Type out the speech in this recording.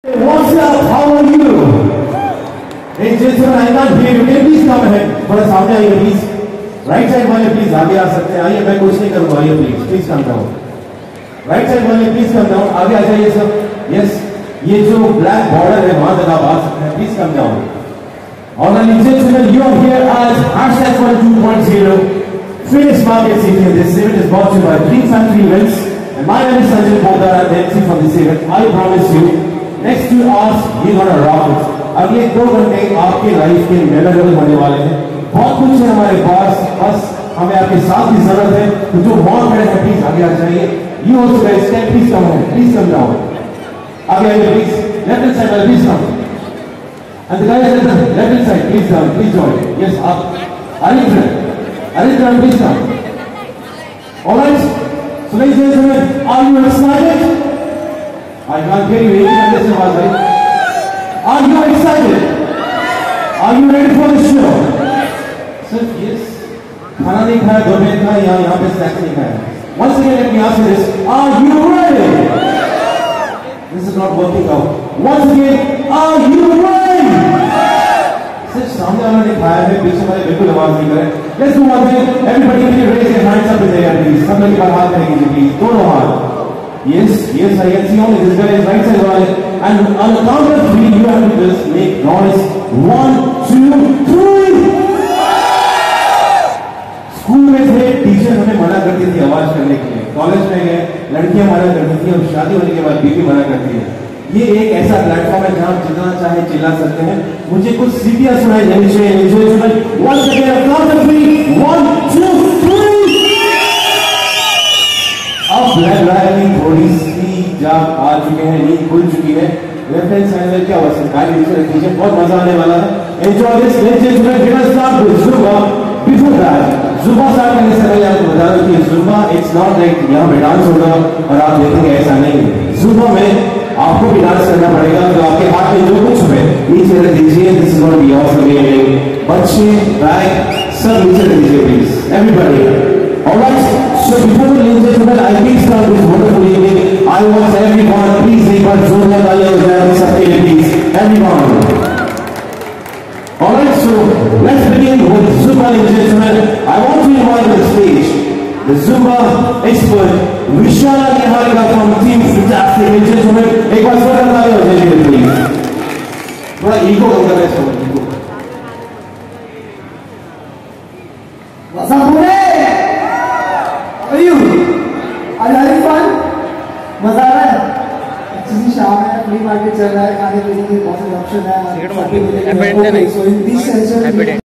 What's up? How are you? Hey, gentlemen, I can't hear you. Can you please come ahead? थोड़ा सामने आइए please. Right side वाले please आगे आ सकते हैं. आइए, मैं कुछ नहीं करूँगा. आइए please. Please come down. Right side वाले please come down. आगे आ जाइए सब. Yes. ये जो black border है वहाँ तक आप आ सकते हैं. Please come down. All right, gentlemen, you are here as #2.0 Phoenix Market City. This event is brought to you by Dream Factory Events. And my name is Sanjay Poddar. I'm the MC from this event. I promise you, next 2 hours, we're gonna rock it. अगले 2 घंटे आपके life के memorable होने वाले हैं. बहुत कुछ है हमारे पास, बस हमें आपके साथ की जरूरत है. तो जो वहाँ खड़े हैं प्लीज आगे आ जाइए. You also guys can please come on, please come down. आगे आइए please. Left hand side, please come. And the guys at the left hand side, please come, please join. Yes, आप. Aritra, please come. All right. So ladies and gentlemen, are you excited? I can't hear you. Are you excited? Are you ready for the show? Sir, yes. खाना नहीं खाया, दोपहर का यहाँ पे snacks नहीं खाया. Once again, let me ask you this: are you ready? This is not working out. Once again, are you ready? Sir, सामने वाला ने खाया है, पीछे वाले बिल्कुल आवाज नहीं करे. Let's do one thing. Everybody, can you raise your hands up in the air, please? सब लोग हाथ करेंगे, please. दोनों हाथ. Yes, I can see only this guy is right side wale. And on the count of 3, you have to just make noise. 1, 2, 3. School में थे, teacher हमें मना करती थी आवाज करने के लिए. कॉलेज में गए, लड़कियां मना करती थी, और शादी होने के बाद बीवी मना करती है. ये एक ऐसा प्लेटफॉर्म है जहां जितना चाहे चिल्ला सकते हैं. मुझे कुछ सीटियां सुनाई देनी चाहिए. Once again, count of 3. 1, 2, 3. अब ब्लैक थोड़ी सी जाग आ चुके हैं, नींद खुल चुकी है. लेफ्ट हैंड साइड में क्या हुआ सरकारी टीचर, बहुत मजा आने वाला है. Enjoy this. Let's start with Zumba. Before that, Zumba start करने से पहले आपको बता दूं कि जुम्बा इट्स नॉट लाइक यहाँ पे डांस होगा और आप देखेंगे, ऐसा नहीं. जुम्बा में आपको भी डांस करना पड़ेगा. तो आपके हाथ में जो कुछ है नीचे रख दीजिए. This is going to be awesome. बच्चे, बैग सब नीचे रख दीजिए please. Everybody. Alright, so before we ladies and gentlemen, I will start this wonderful evening. I want everyone, please एक बार जोरदार तालियां बजाएं सबके लिए please. Everyone. Alright, so let's begin with Zumba, ladies and gentlemen. I want to invite on the stage the Zumba expert Vishala Niharika from Team Fantastic. Ladies and gentlemen, एक बार जोरदार तालियां बजाइए please. थोड़ा ईगो होगा मैं इसको. What's up, boy? How are you? Are you having fun? मजा आ रहा है? अच्छी सी शाम है, फ्री मार्केट चल रहा है, खाने पीने की बहुत से ऑप्शन है.